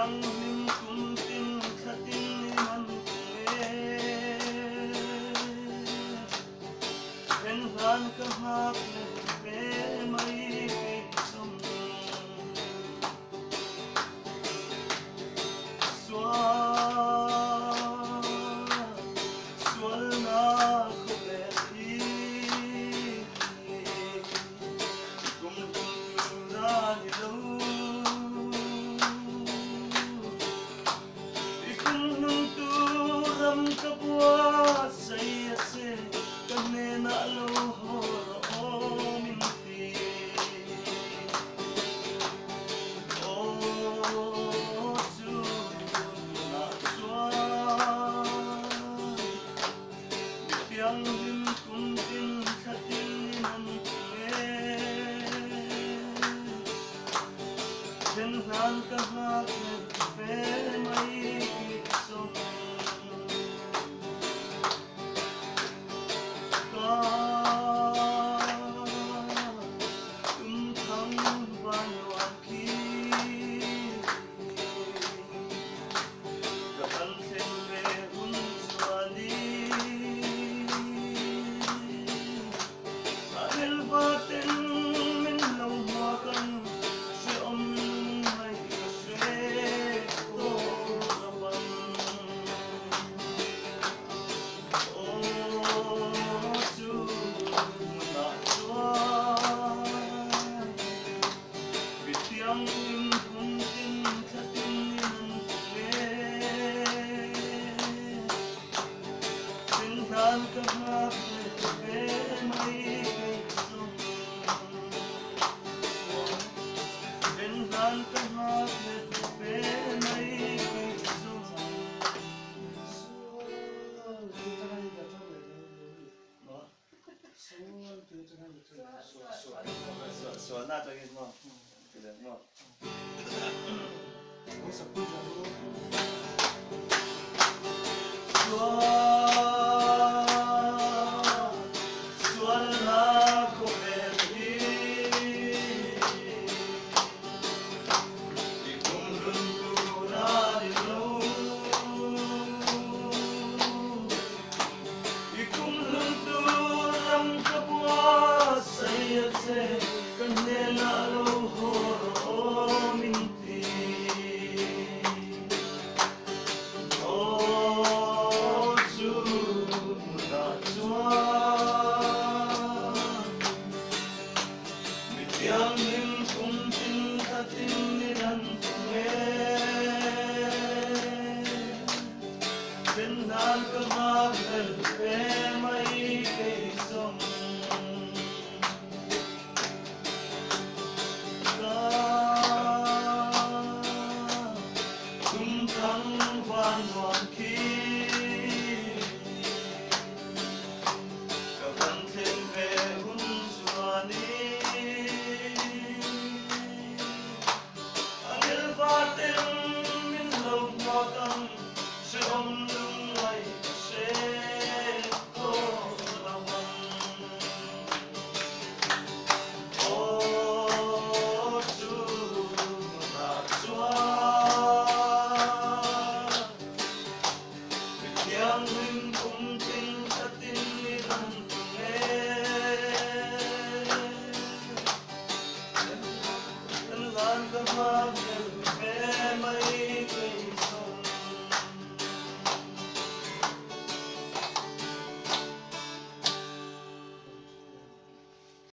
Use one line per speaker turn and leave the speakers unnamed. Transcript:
Yang lim kum tin khatin man pen han ka hak ne pe mai ke som swal na ko be hi kum kum ra ni lo kapwa say ase kane na lo ho minti o tu na swa piang dim kum tin khatin nam pen han ka hak pe mai so na cho cái ngon, cái đấy ngon. Yang lim kum tin khatin niran pen han ka hak pe mai ke som kum thang van wan ki ka ban thêm về hun suani Love